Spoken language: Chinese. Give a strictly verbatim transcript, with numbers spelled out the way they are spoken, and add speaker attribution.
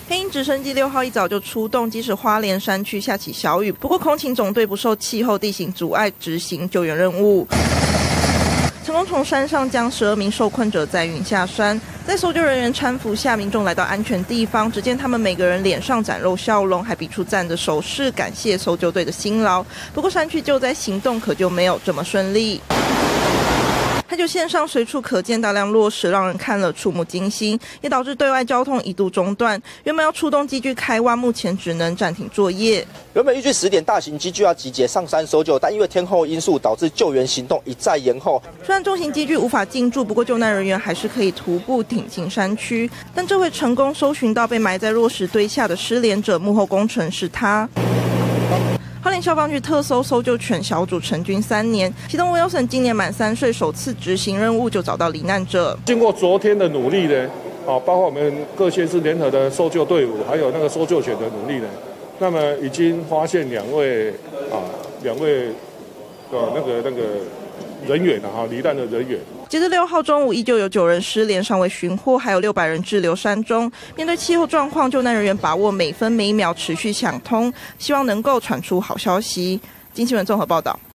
Speaker 1: 黑鹰直升机六号一早就出动，即使花莲山区下起小雨，不过空勤总队不受气候地形阻碍，执行救援任务。成功从山上将十二名受困者载运下山，在搜救人员搀扶下，民众来到安全地方。只见他们每个人脸上展露笑容，还比出赞的手势，感谢搜救队的辛劳。不过山区救灾行动可就没有这么顺利。它就线上随处可见大量落石，让人看了触目惊心，也导致对外交通一度中断。原本要出动机具开挖，目前只能暂停作业。
Speaker 2: 原本预计十点大型机具要集结上山搜救，但因为天候因素，导致救援行动一再延后。
Speaker 1: 虽然重型机具无法进驻，不过救难人员还是可以徒步挺进山区。但这回成功搜寻到被埋在落石堆下的失联者，幕后功臣是他。花莲消防局特搜搜救犬小组成军三年，其中 Wilson 今年满三岁，首次执行任务就找到罹难者。
Speaker 3: 经过昨天的努力呢，啊，包括我们各县市联合的搜救队伍，还有那个搜救犬的努力呢，那么已经发现两位啊，两位呃那个那个人员啊，哈，罹难的人员。
Speaker 1: 截至六号中午，依旧有九人失联，尚未寻获，还有六百人滞留山中。面对气候状况，救难人员把握每分每秒持续抢通，希望能够传出好消息。经新闻综合报道。